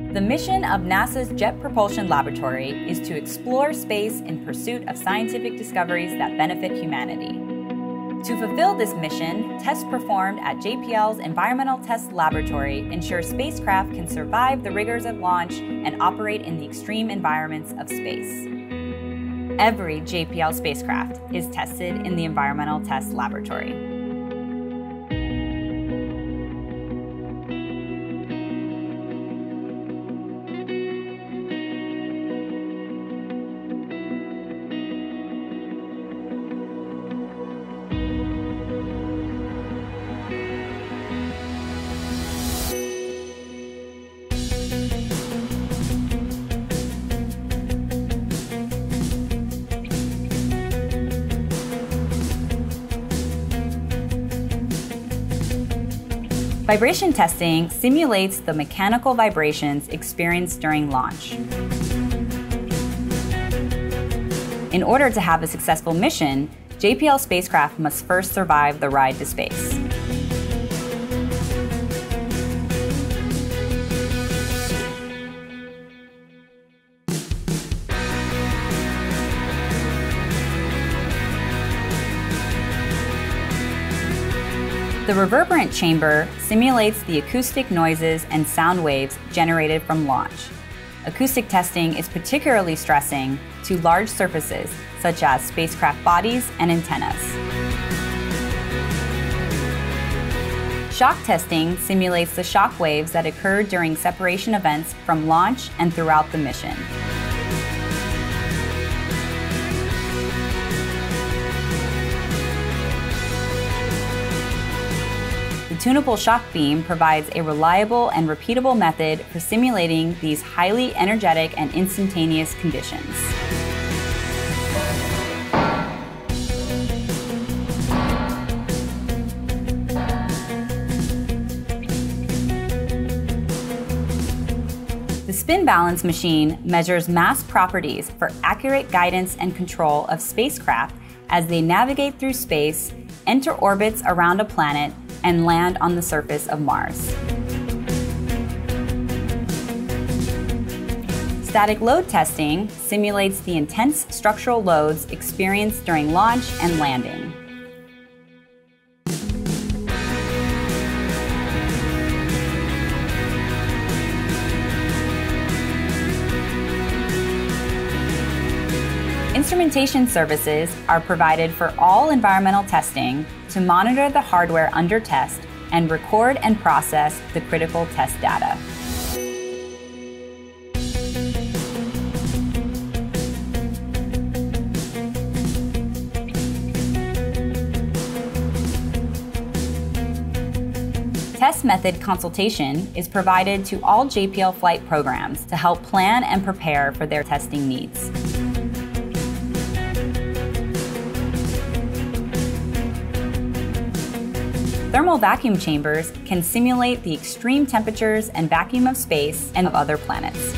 The mission of NASA's Jet Propulsion Laboratory is to explore space in pursuit of scientific discoveries that benefit humanity. To fulfill this mission, tests performed at JPL's Environmental Test Laboratory ensure spacecraft can survive the rigors of launch and operate in the extreme environments of space. Every JPL spacecraft is tested in the Environmental Test Laboratory. Vibration testing simulates the mechanical vibrations experienced during launch. In order to have a successful mission, JPL spacecraft must first survive the ride to space. The reverberant chamber simulates the acoustic noises and sound waves generated from launch. Acoustic testing is particularly stressing to large surfaces, such as spacecraft bodies and antennas. Shock testing simulates the shock waves that occur during separation events from launch and throughout the mission. The tunable shock beam provides a reliable and repeatable method for simulating these highly energetic and instantaneous conditions. The spin balance machine measures mass properties for accurate guidance and control of spacecraft as they navigate through space, enter orbits around a planet, and land on the surface of Mars. Static load testing simulates the intense structural loads experienced during launch and landing. Instrumentation services are provided for all environmental testing to monitor the hardware under test and record and process the critical test data. Test method consultation is provided to all JPL flight programs to help plan and prepare for their testing needs. Thermal vacuum chambers can simulate the extreme temperatures and vacuum of space and of other planets.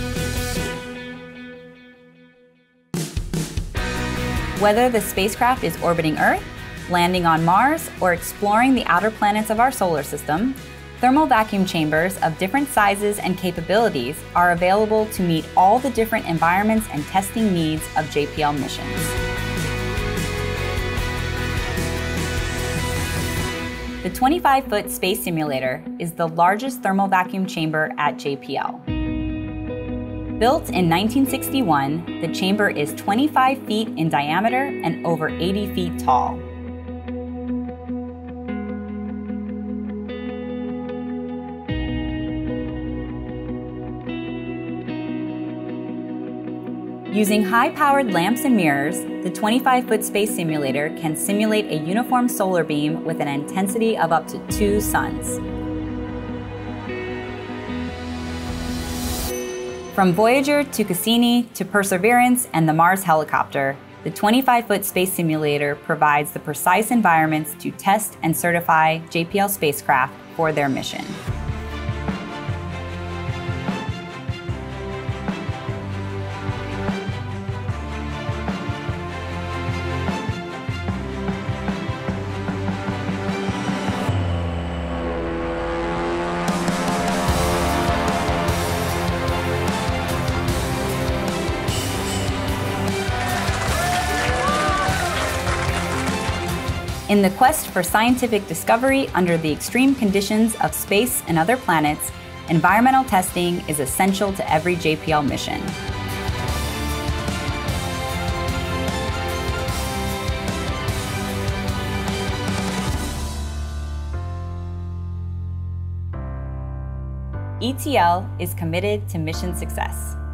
Whether the spacecraft is orbiting Earth, landing on Mars, or exploring the outer planets of our solar system, thermal vacuum chambers of different sizes and capabilities are available to meet all the different environments and testing needs of JPL missions. The 25-foot space simulator is the largest thermal vacuum chamber at JPL. Built in 1961, the chamber is 25 feet in diameter and over 80 feet tall. Using high-powered lamps and mirrors, the 25-foot space simulator can simulate a uniform solar beam with an intensity of up to 2 suns. From Voyager to Cassini to Perseverance and the Mars helicopter, the 25-foot space simulator provides the precise environments to test and certify JPL spacecraft for their mission. In the quest for scientific discovery under the extreme conditions of space and other planets, environmental testing is essential to every JPL mission. ETL is committed to mission success.